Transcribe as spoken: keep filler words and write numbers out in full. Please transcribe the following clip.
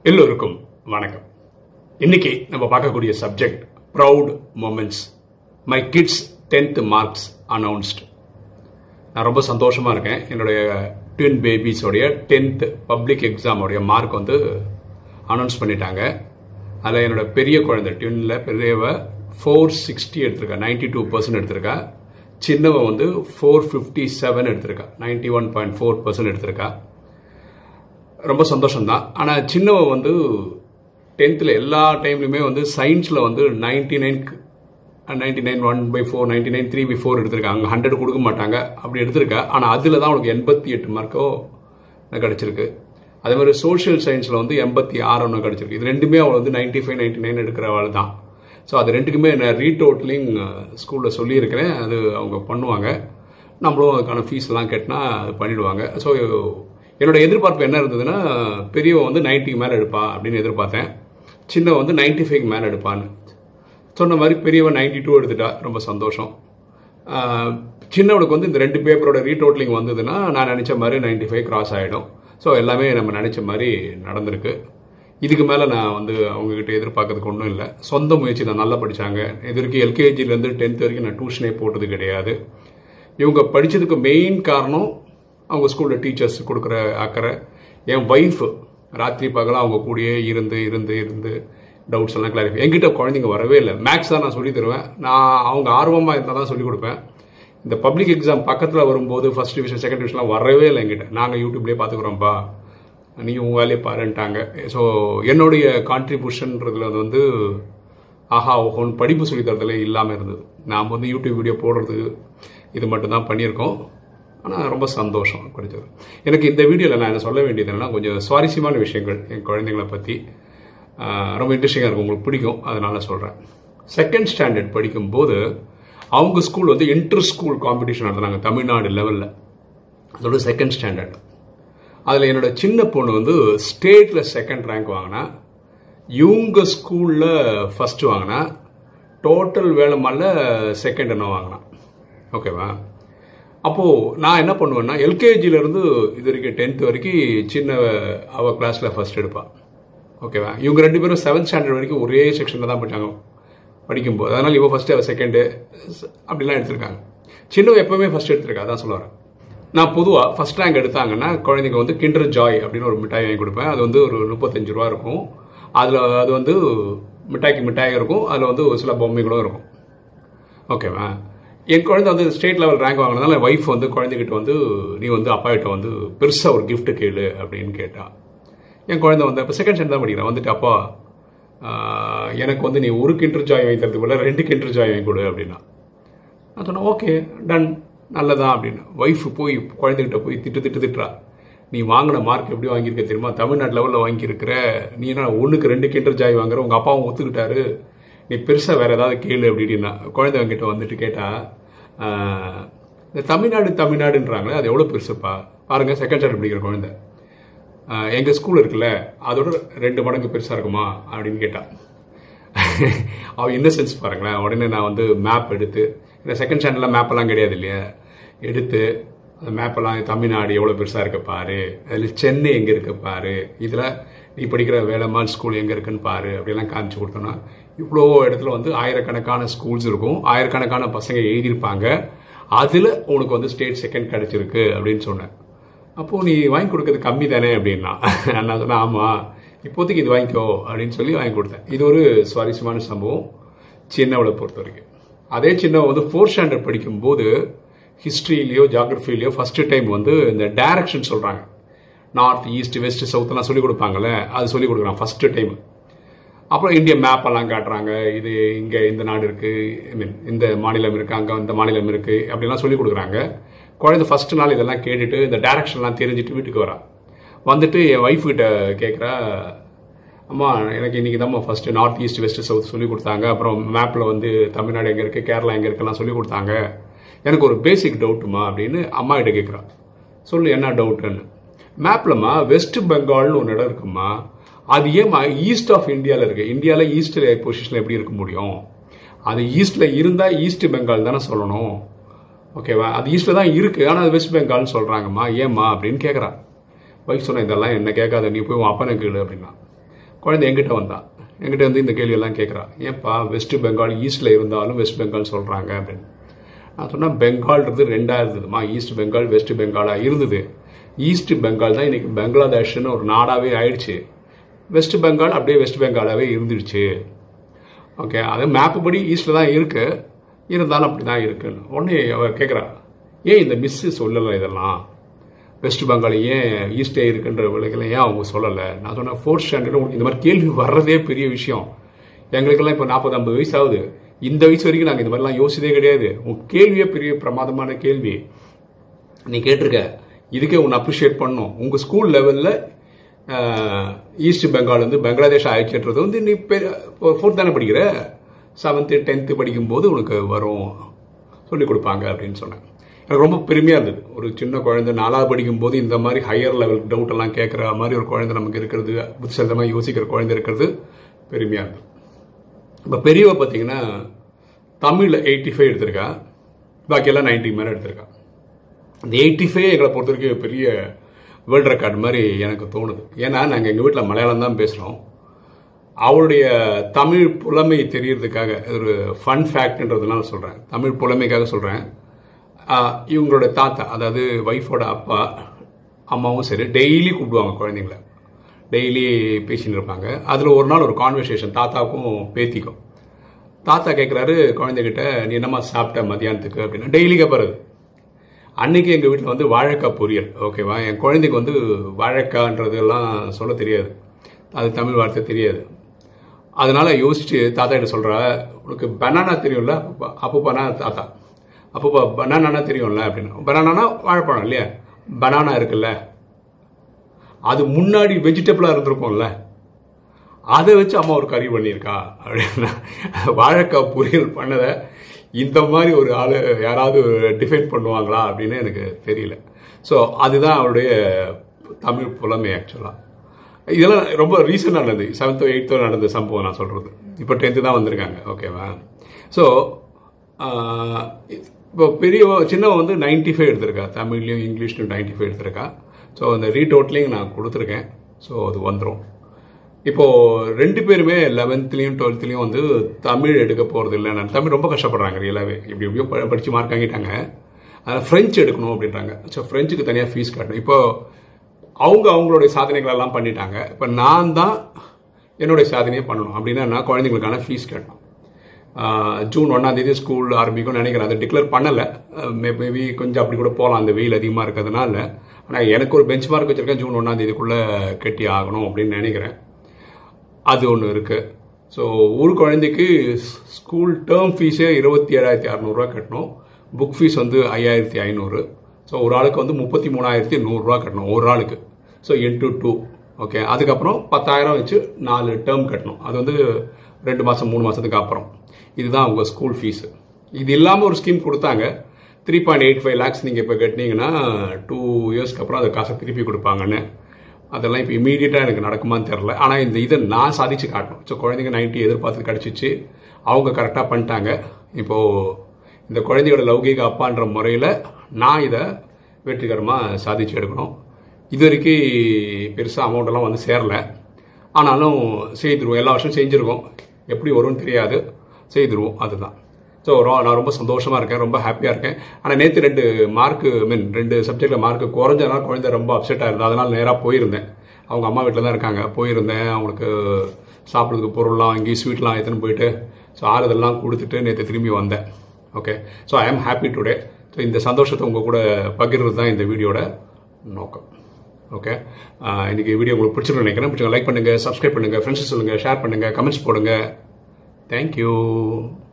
எல்லோருக்கும் வணக்கம். இன்னைக்கு நம்ம பார்க்கக்கூடிய subject proud moments. My kids tenth marks announced. நான் ரொம்ப சந்தோஷமா இருக்கேன். என்னுடைய ட்வின் பேபிஸோடைய டென்த் பப்ளிக் எக்ஸாமோடைய மார்க் வந்து அனௌன்ஸ் பண்ணிட்டாங்க. அதில் என்னோட பெரிய குழந்தை ட்வின்ல பெரியவ ஃபோர் சிக்ஸ்டி எடுத்திருக்கா, நைன்டி டூ பர்சன்ட் எடுத்திருக்கா. சின்னவ வந்து ஃபோர் ஃபிஃப்டி செவன் எடுத்திருக்கா, ninety one point four percent எடுத்திருக்கா. ரொம்ப சந்தோஷம்தான். ஆனால் சின்னவ வந்து டென்த்தில் எல்லா டைம்லையுமே வந்து சயின்ஸில் வந்து ninety nine ninety nine one by four ninety nine three by four எடுத்திருக்கா. அங்கே ஹண்ட்ரட் கொடுக்க மாட்டாங்க, அப்படி எடுத்திருக்கா. ஆனால் அதில் தான் அவனுக்கு எண்பத்தி எட்டு மார்க்கோ கிடச்சிருக்கு. அதே மாதிரி சோஷியல் சயின்ஸில் வந்து எண்பத்தி ஆறு ஒன்று கிடச்சிருக்கு. இது ரெண்டுமே அவள் வந்து நைன்டி ஃபைவ் நைன்டி நைன் எடுக்கிறவள் தான். ஸோ அது ரெண்டுக்குமே நான் ரீடோட்டலிங் ஸ்கூலில் சொல்லியிருக்கிறேன். அது அவங்க பண்ணுவாங்க. நம்மளும் அதுக்கான ஃபீஸ் எல்லாம் கட்டினா அது பண்ணிடுவாங்க. ஸோ என்னோட எதிர்பார்ப்பு என்ன இருந்ததுன்னா, பெரியவ வந்து நைன்ட்டிக்கு மேலே எடுப்பா அப்படின்னு எதிர்பார்த்தேன். சின்னவ வந்து நைன்டி ஃபைவ் மேலே எடுப்பான்னு சொன்ன மாதிரி பெரியவன் நைன்டி டூ எடுத்துட்டா. ரொம்ப சந்தோஷம். சின்னவனுக்கு வந்து இந்த ரெண்டு பேப்பரோட ரீடோட்டலிங் வந்ததுன்னா நான் நினச்ச மாதிரி நைன்டி ஃபைவ் கிராஸ் ஆகிடும். ஸோ எல்லாமே நம்ம நினச்ச மாதிரி நடந்திருக்கு. இதுக்கு மேலே நான் வந்து அவங்ககிட்ட எதிர்பார்க்கறதுக்கு ஒன்றும் இல்லை. சொந்த முயற்சி தான். நல்லா படித்தாங்க. இது வரைக்கும் எல்கேஜிலேருந்து டென்த் வரைக்கும் நான் டியூஷனே போட்டது கிடையாது. இவங்க படித்ததுக்கு மெயின் காரணம் அவங்க ஸ்கூலில் டீச்சர்ஸ் கொடுக்குற அக்கறை. என் ஒய்ஃப் ராத்திரி பகலாக அவங்க கூடயே இருந்து இருந்து இருந்து டவுட்ஸ் எல்லாம் கிளாரிஃபை. என்கிட்ட குழந்தைங்க வரவே இல்லை. மேக்ஸ் தான் நான் சொல்லி தருவேன். நான் அவங்க ஆர்வமாக இருந்தால் தான் சொல்லிக் கொடுப்பேன். இந்த பப்ளிக் எக்ஸாம் பக்கத்தில் வரும்போது ஃபர்ஸ்ட் டிவிஷன் செகண்ட் டிவிஷன்லாம் வரவே இல்லை என்கிட்ட. நாங்கள் யூடியூப்லேயே பார்த்துக்குறோம்ப்பா, நீ உங்கள் வேலையை பாருன்ட்டாங்க. ஸோ என்னுடைய கான்ட்ரிபியூஷன்றதுல அது வந்து ஆஹா ஓஹோன்னு படிப்பு சொல்லி தரதுல இல்லாமல் இருந்தது. நாம் வந்து யூடியூப் வீடியோ போடுறது இது மட்டும்தான் பண்ணியிருக்கோம். ஆனால் ரொம்ப சந்தோஷம் படித்தது. எனக்கு இந்த வீடியோவில் நான் என்ன சொல்ல வேண்டியது என்னன்னா, கொஞ்சம் சுவாரஸ்யமான விஷயங்கள் என் குழந்தைங்களை பற்றி ரொம்ப இன்ட்ரெஸ்டிங்காக இருக்கும், உங்களுக்கு பிடிக்கும், அதனால சொல்கிறேன். செகண்ட் ஸ்டாண்டர்ட் படிக்கும்போது அவங்க ஸ்கூல் வந்து இன்டர் ஸ்கூல் காம்படிஷன் நடத்துனாங்க தமிழ்நாடு லெவலில். அதோட செகண்ட் ஸ்டாண்டர்ட். அதில் என்னோட சின்ன பொண்ணு வந்து ஸ்டேட்டில் செகண்ட் ரேங்க் வாங்கினா, இவங்க ஸ்கூலில் ஃபர்ஸ்ட் வாங்கினா, டோட்டல் வேலைமால செகண்ட் என்ன வாங்கினா. ஓகேவா? அப்போது நான் என்ன பண்ணுவேன்னா, எல்கேஜிலேருந்து இது வரைக்கும் டென்த் வரைக்கும் சின்ன அவள் கிளாஸில் ஃபர்ஸ்ட் எடுப்பாள். ஓகேவா? இவங்க ரெண்டு பேரும் செவன்த் ஸ்டாண்டர்ட் வரைக்கும் ஒரே செக்ஷனில் தான் படித்தாங்க படிக்கும்போது. அதனால் இவள் ஃபஸ்ட்டு அவள் செகண்டு அப்படிலாம் எடுத்திருக்காங்க. சின்னவ எப்போவுமே ஃபஸ்ட் எடுத்திருக்கா, அதான் சொல்ல வரேன். நான் பொதுவாக ஃபஸ்ட் ரேங்க் எடுத்தாங்கன்னா குழந்தைங்க வந்து கிண்டர் ஜாய் அப்படின்னு ஒரு மிட்டாய் வாங்கி கொடுப்பேன். அது வந்து ஒரு முப்பத்தஞ்சு ரூபா இருக்கும். அதில் அது வந்து மிட்டாய்க்கு மிட்டாய் இருக்கும். அதில் வந்து ஒரு சில பொம்மைகளும் இருக்கும். ஓகேவா? என் குழந்தை வந்து ஸ்டேட் லெவல் ரேங்க் வாங்கினதுனால ஒய்ஃப் வந்து குழந்தைகிட்ட வந்து நீ வந்து அப்பா கிட்ட வந்து பெருசாக ஒரு கிஃப்ட் கேளு அப்படின்னு கேட்டா. என் குழந்தை வந்து இப்போ செகண்ட் ஸ்டாண்டர்ட் தான் படிக்கிறேன். வந்துட்டு அப்பா எனக்கு வந்து நீ ஒரு கிண்டர் ஜாய் வாங்கி தரதுக்கு போல ரெண்டு கிண்டர் ஜாய் வாங்கி கொடு அப்படின்னா. நான் சொன்னேன் ஓகே டன், நல்லதான் அப்படின்னு. ஒய்ஃப் போய் குழந்தைகிட்ட போய் திட்டு திட்டு திட்டுறா. நீ வாங்கின மார்க் எப்படி வாங்கியிருக்க தெரியுமா? தமிழ்நாடு லெவலில் வாங்கியிருக்கிற நீ என்ன ஒன்றுக்கு ரெண்டு கிண்டர் ஜாய் வாங்குற, உங்கள் அப்பாவும் ஒத்துக்கிட்டாரு, நீ பெருசாக வேறு ஏதாவது கேளு அப்படின்னா. குழந்தை அவங்ககிட்ட வந்துட்டு கேட்டால், இந்த தமிழ்நாடு தமிழ்நாடுன்றாங்களே அது எவ்வளோ பெருசுப்பா பாருங்கள், செகண்ட் ஸ்டாண்டர்ட் படிக்கிற குழந்தை. எங்கள் ஸ்கூல் இருக்குல்ல அதோட ரெண்டு மடங்கு பெருசாக இருக்குமா அப்படின்னு கேட்டான். அவள் என்ன சென்ஸ் பாருங்களேன். உடனே நான் வந்து மேப் எடுத்து, இந்த செகண்ட் ஸ்டாண்டர்டில் மேப்பெல்லாம் கிடையாது இல்லையா, எடுத்து அந்த மேப்பெல்லாம் தமிழ்நாடு எவ்வளோ பெருசாக இருக்க பாரு, அதில் சென்னை எங்கே இருக்க பாரு, இதில் நீ படிக்கிற வேலம்மாள் ஸ்கூல் எங்கே இருக்குன்னு பாரு அப்படிலாம் காமிச்சு கொடுத்தோன்னா, இவ்வளோ இடத்துல வந்து ஆயிரக்கணக்கான ஸ்கூல்ஸ் இருக்கும், ஆயிரக்கணக்கான பசங்க எழுதியிருப்பாங்க, அதில் உனக்கு வந்து ஸ்டேட் செகண்ட் கிடச்சிருக்கு அப்படின்னு சொன்னேன். அப்போது நீ வாங்கி கொடுக்கறது கம்மி தானே அப்படின்னா. நான் சொன்னேன் ஆமாம் இப்போதைக்கு இது வாங்கிக்கோ அப்படின்னு சொல்லி வாங்கி கொடுத்தேன். இது ஒரு சுவாரஸ்யமான சம்பவம் சின்னவளை பொறுத்த வரைக்கும். அதே சின்னவ வந்து ஃபோர்த் ஸ்டாண்டர்ட் படிக்கும்போது ஹிஸ்ட்ரியிலையோ ஜியாகிரஃபிலையோ ஃபர்ஸ்ட் டைம் வந்து இந்த டைரக்ஷன் சொல்கிறாங்க. நார்த் ஈஸ்ட் வெஸ்ட் சவுத்லாம் சொல்லிக் கொடுப்பாங்கல்ல, அது சொல்லிக் கொடுக்குறாங்க ஃபர்ஸ்ட் டைம். அப்புறம் இந்திய மேப்பெல்லாம் காட்டுறாங்க. இது இங்கே இந்த நாடு இருக்குது, ஐ மீன் இந்த மாநிலம் இருக்குது, அங்கே இந்த மாநிலம் இருக்குது அப்படிலாம் சொல்லிக் கொடுக்குறாங்க. குழந்தை ஃபர்ஸ்ட் நாள் இதெல்லாம் கேட்டுட்டு இந்த டைரக்ஷன்லாம் தெரிஞ்சுட்டு வீட்டுக்கு வரா. வந்துட்டு என் ஒய்ஃப் கிட்ட கேட்குறா, அம்மா எனக்கு இன்றைக்கி தான் first north east west south சொல்லிக் கொடுத்தாங்க, அப்புறம் மேப்பில் வந்து தமிழ்நாடு எங்கே இருக்குது கேரளா எங்கே இருக்குலாம் சொல்லிக் கொடுத்தாங்க, எனக்கு ஒரு பேசிக் டவுட்டுமா அப்படின்னு அம்மா கிட்ட கேட்குறான். சொல்லு என்ன டவுட்டுன்னு. மேப்லம்மா வெஸ்ட் பெங்கால்னு ஒரு இடம் இருக்குமா, அது ஏமா ஈஸ்ட் ஆஃப் இந்தியாவில் இருக்குது, இந்தியாவில் ஈஸ்ட் பொசிஷனில் எப்படி இருக்க முடியும், அது ஈஸ்டில் இருந்தால் ஈஸ்ட் பெங்கால் தானே சொல்லணும், ஓகேவா, அது ஈஸ்டில் தான் இருக்குது ஆனால் அது வெஸ்ட் பெங்கால்னு சொல்கிறாங்கம்மா, ஏம்மா அப்படின்னு கேட்குறான். ஒய்ஃப் சொன்ன இதெல்லாம் என்ன கேட்காத, நீ போய் உன் அப்பனை கேளு அப்படின்னா. குழந்தை எங்கிட்ட வந்தான். எங்கிட்ட வந்து இந்த கேள்வியெல்லாம் கேட்குறா. ஏன்ப்பா வெஸ்ட் பெங்கால் ஈஸ்டில் இருந்தாலும் வெஸ்ட் பெங்கால் சொல்கிறாங்க அப்படின்னு. நான் சொன்னேன், பெங்கால்ன்றது ரெண்டாக இருந்ததுமா. ஈஸ்ட் பெங்கால் வெஸ்ட் பெங்காலாக இருந்தது. ஈஸ்ட் பெங்கால் தான் இன்னைக்கு பங்களாதேஷ்னு ஒரு நாடாகவே ஆயிடுச்சு. வெஸ்ட் பெங்கால் அப்படியே வெஸ்ட் பெங்காலாகவே இருந்துடுச்சு. ஓகே, அது மேப்பு படி ஈஸ்டில் தான் இருக்கு, இருந்தாலும் அப்படி தான் இருக்குன்னு. உடனே அவர் கேட்குறா, ஏன் இந்த மிஸ்ஸு சொல்லலை இதெல்லாம், வெஸ்ட் பெங்கால் ஏன் ஈஸ்டே இருக்குன்ற விலைகளை ஏன் அவங்க சொல்லலை? நான் சொன்னேன், ஃபோர்த் ஸ்டாண்டர்டு உங்களுக்கு இந்த மாதிரி கேள்வி வர்றதே பெரிய விஷயம். எங்களுக்கெல்லாம் இப்போ நாற்பது ஐம்பது வயசு ஆகுது. இந்த வயசு வரைக்கும் நாங்கள் இந்த மாதிரிலாம் யோசிச்சதே கிடையாது. உன் கேள்வியே பெரிய பிரமாதமான கேள்வி நீ கேட்டிருக்க. இதுக்கே உன்னை அப்ரிஷியேட் பண்ணணும். உங்கள் ஸ்கூல் லெவலில் ஈஸ்ட் பெங்கால் வந்து பங்களாதேஷ் ஆயிடுச்சுன்றது வந்து நீ ஃபோர்த் தானே படிக்கிற, செவன்த்து டென்த்து படிக்கும்போது உனக்கு வரும், சொல்லிக் கொடுப்பாங்க அப்படின்னு சொன்னேன். எனக்கு ரொம்ப பெருமையாக இருந்தது. ஒரு சின்ன குழந்தை நாலாவது படிக்கும்போது இந்த மாதிரி ஹையர் லெவல் டவுட் எல்லாம் கேட்குற மாதிரி ஒரு குழந்தை நமக்கு இருக்கிறது, புத்திசாலித்தமாக யோசிக்கிற குழந்தை இருக்கிறது பெருமையாக இருந்தது. இப்போ பெரியவ பார்த்தீங்கன்னா தமிழில் எயிட்டி ஃபைவ் எடுத்திருக்கா, பாக்கியெல்லாம் நைன்ட்டி மேலே எடுத்திருக்கா. இந்த எயிட்டி ஃபைவ் எங்களை பொறுத்த வரைக்கும் பெரிய வேர்ல்டு ரெக்கார்டு மாதிரி எனக்கு தோணுது. ஏன்னா நாங்கள் எங்கள் வீட்டில் மலையாளம் தான் பேசுகிறோம். அவளுடைய தமிழ் புலமை தெரியறதுக்காக ஒரு ஃபன் ஃபேக்ட்ன்றதுனால சொல்கிறேன், தமிழ் புலமைக்காக சொல்கிறேன். இவங்களோட தாத்தா, அதாவது ஒய்ஃபோட அப்பா அம்மாவும் சரி, டெய்லி கூப்பிடுவாங்க குழந்தைங்கள, டெய்லி பேசின்னு இருப்பாங்க. அதில் ஒரு நாள் ஒரு கான்வர்சேஷன் தாத்தாவுக்கும் பேத்திக்கும். தாத்தா கேட்குறாரு குழந்தைகிட்ட, நீ என்னம்மா சாப்பிட்ட மதியானத்துக்கு அப்படின்னா. டெய்லி கேட்பாரு. அன்னைக்கு எங்கள் வீட்டில் வந்து வாழைக்காய் பொரியல். ஓகேவா, என் குழந்தைக்கு வந்து வாழைக்கான்றதெல்லாம் சொல்ல தெரியாது, அது தமிழ் வார்த்தை தெரியாது. அதனால யோசிச்சு தாத்தா கிட்ட சொல்கிறா, உனக்கு பனானா தெரியும்ல? அப்பப்பானா தாத்தா, அப்பப்பா பனானா தெரியும்ல அப்படின்னு. பனானா வாழைப்பழம் இல்லையா, பனானா இருக்குல்ல, அது முன்னாடி வெஜிடபிளாக இருந்திருக்கும்ல, அதை வச்சு அம்மா ஒரு கறி பண்ணியிருக்கா அப்படின்னா. வாழைக்காய் பொரியல் பண்ணதை இந்த மாதிரி ஒரு ஆள் யாராவது டிஃபைன் பண்ணுவாங்களா அப்படின்னு எனக்கு தெரியல. ஸோ அதுதான் அவருடைய தமிழ் புலமை ஆக்சுவலாக. இதெல்லாம் ரொம்ப ரீசெண்டாக நடந்தது, செவன்த்தோ எயித்தோ நடந்த சம்பவம் நான் சொல்கிறது. இப்போ டென்த்து தான் வந்திருக்காங்க. ஓகேவா. ஸோ இப்போ பெரிய சின்னவன் வந்து நைன்ட்டி ஃபைவ் எடுத்திருக்கா, தமிழ்லையும் இங்கிலீஷ்லையும் நைன்ட்டி ஃபைவ் எடுத்திருக்கா. ஸோ அந்த ரீடோட்லிங் நான் கொடுத்துருக்கேன். ஸோ அது வந்துடும். இப்போது ரெண்டு பேருமே லெவன்த்லேயும் டுவெல்த்லேயும் வந்து தமிழ் எடுக்க போகிறது இல்லை. நான் தமிழ் ரொம்ப கஷ்டப்படுறாங்க ரியலாகவே. இப்படி எப்படியோ படித்து மார்க் வாங்கிட்டாங்க. அதனால் ஃப்ரெஞ்சு எடுக்கணும் அப்படின்றாங்க. ஸோ ஃப்ரெஞ்சுக்கு தனியாக ஃபீஸ் கட்டணும். இப்போது அவங்க அவங்களுடைய சாதனைகளெல்லாம் பண்ணிட்டாங்க. இப்போ நான் தான் என்னுடைய சாதனையை பண்ணணும் அப்படின்னா நான் குழந்தைங்களுக்கான ஃபீஸ் கட்டணும். ஜூன் ஒன்றாம் தேதி ஸ்கூல் ஆரம்பிக்கும்னு நினைக்கிறேன். அதை டிக்ளேர் பண்ணலை. மேபி கொஞ்சம் அப்படி கூட போகலாம், அந்த வெயில் அதிகமாக இருக்கிறதுனால. ஆனால் எனக்கு ஒரு பெஞ்ச் மார்க் வச்சுருக்கேன், ஜூன் ஒன்றாம் தேதிக்குள்ளே கட்டி ஆகணும் அப்படின்னு நினைக்கிறேன். அது ஒன்று இருக்குது. ஸோ ஒரு குழந்தைக்கு ஸ்கூல் டேர்ம் ஃபீஸே இருபத்தி ஏழாயிரத்தி அறநூறுவா கட்டணும். புக் ஃபீஸ் வந்து ஐயாயிரத்தி ஐநூறு. ஸோ ஒரு ஆளுக்கு வந்து முப்பத்தி மூணாயிரத்தி நூறுரூவா கட்டணும் ஒரு ஆளுக்கு. So into two. ஓகே, அதுக்கப்புறம் பத்தாயிரம் வச்சு நாலு டேர்ம் கட்டணும். அது வந்து ரெண்டு மாதம் மூணு மாதத்துக்கு அப்புறம். இதுதான் அவங்க ஸ்கூல் ஃபீஸு. இது இல்லாமல் ஒரு ஸ்கீம் கொடுத்தாங்க, three point eight five lakhs நீங்கள் இப்போ கட்டினீங்கன்னா டூ இயர்ஸ்க்கு அப்புறம் அதை காசை திருப்பி கொடுப்பாங்கன்னு. அதெல்லாம் இப்போ இமீடியட்டாக எனக்கு நடக்குமான்னு தெரில. ஆனால் இந்த இதை நான் சாதிச்சு காட்டணும். ஸோ குழந்தைங்க நைன்ட்டி எதிர்பார்த்து கிடச்சிச்சு, அவங்க கரெக்டாக பண்ணிட்டாங்க. இப்போது இந்த குழந்தையோட லௌகீக அப்பான்ற முறையில் நான் இதை வெற்றிகரமாக சாதிச்சு எடுக்கணும். இது வரைக்கும் பெருசாக அமௌண்ட்டெல்லாம் வந்து சேரலை, ஆனாலும் செய்திருவோம். எல்லா வருஷம் செஞ்சுருக்கோம், எப்படி வரும்னு தெரியாது, செய்திருவோம். அதுதான். ஸோ நான் ரொம்ப சந்தோஷமாக இருக்கேன், ரொம்ப ஹாப்பியாக இருக்கேன். ஆனால் நேற்று ரெண்டு மார்க்கு மீன் ரெண்டு சப்ஜெக்டில் மார்க்கு குறைஞ்சதுனால குழந்தை ரொம்ப அப்செட்டாக இருந்தது. அதனால் நேராக போயிருந்தேன். அவங்க அம்மா வீட்டில் தான் இருக்காங்க. போயிருந்தேன், அவங்களுக்கு சாப்பிட்றதுக்கு பொருள்லாம் இங்கேயும் ஸ்வீட்லாம் எடுத்துன்னு போயிட்டு ஸோ ஆறுதெல்லாம் கொடுத்துட்டு நேற்று திரும்பி வந்தேன். Okay, so I am happy today. So இந்த சந்தோஷத்தை உங்கள் கூட பகிர்றது தான் இந்த வீடியோட நோக்கம். ஓகே, இன்றைக்கி வீடியோ உங்களுக்கு பிடிச்சிருன்னு நினைக்கிறேன். பிடிச்சவங்க லைக் பண்ணுங்கள், சப்ஸ்கிரைப் பண்ணுங்கள், ஃப்ரெண்ட்ஸ் சொல்லுங்கள், ஷேர் பண்ணுங்கள், கமெண்ட்ஸ் போடுங்க. தேங்க்யூ.